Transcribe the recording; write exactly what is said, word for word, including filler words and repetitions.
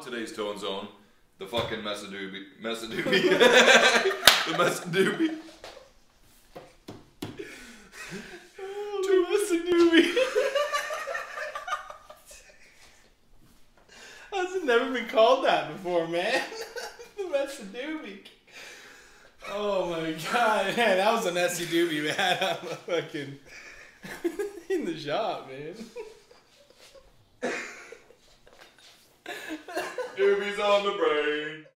today's Tone Zone, the fucking Mesa Doobie. Mesa Doobie. The Mesa Doobie. Two Mesa Doobie. I've never been called that before, man. The Mesa Doobie. Oh my god, man, that was a messy doobie, man. I'm fucking in the shop, man. Doobie's on the brain.